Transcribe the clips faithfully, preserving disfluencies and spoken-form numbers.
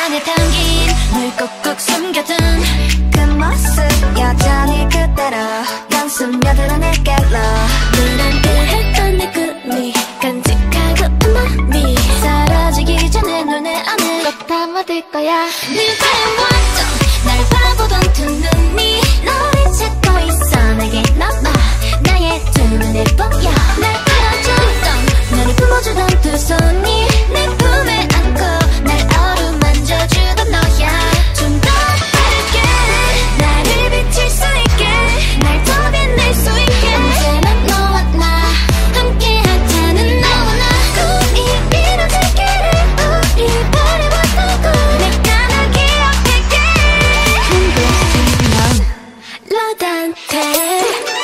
안에 담긴 널 꾹꾹 숨겨둔 그 모습 여전히 그대로 연습여들어 내게로 너한테 했던 내 꿈이 간직하고 마음이 사라지기 전에 눈에 안에 꼭 담아둘 거야. 누구의 완전 날 바라보던 두 눈이 너를 찾고 있어. 내게 남아 나의 두 눈에 보여. 날 안아주던 나를 품어주던 두 손이 내 품에 안고 날 어루만져주던 너야. 좀 더 밝게 나를 비칠 수 있게 날 더 빛낼 수 있게 언제나 너와 나 함께 하자는 너와 나 꿈이 이뤄질 길을 우리 바라봤던 꿈 내가 널 기억할게. 넌 로단테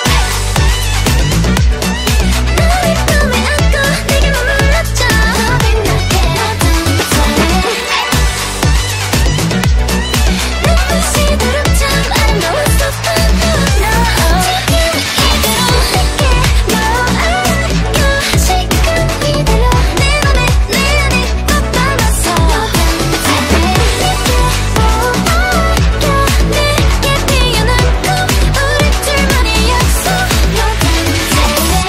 너의 품에 안고 내게 머물렀죠. 더 빛나게 로단테 눈부시도록 참 아름다웠었던 너 지금 이대로 내게 너안겨 지금 이대로 내 맘에 내 안에 꼭 담아서 로단테 내게 보호할게. 내게 피어난 꿈 우리 둘만의 약속 로단테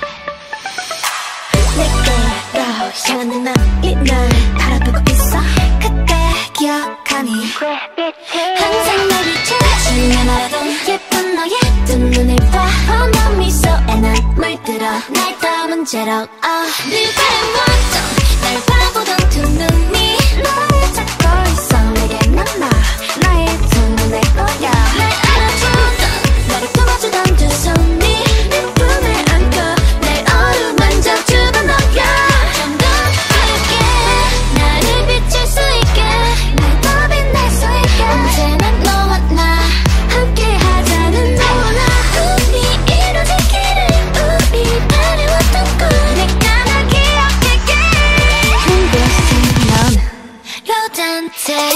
내게로 향하는 너이 날 바라보고 있어. 그때 기억하니 항상 날 비춰주며 말하던 예쁜 너의 두 눈을 봐. 뻔한 미소에 난 물들어 날 담은 채로 아 누구의 완전 날 바라보던 두 눈이 너를 찾고 있어. 내게 남아 나의 두 눈에 보여. 날 안아주던 나를 품어주던 두 손이 내 품에 안고 날 어루만져주던 너야. 좀 더 밝게 나를 비칠 수 있게 날 더 빛낼 수 있게 언제나 너와 나 함께 하자는 너와 나 꿈이 이뤄질 길을 우리 바래왔던 꿈 내가 널 기억할게. 넌 로단테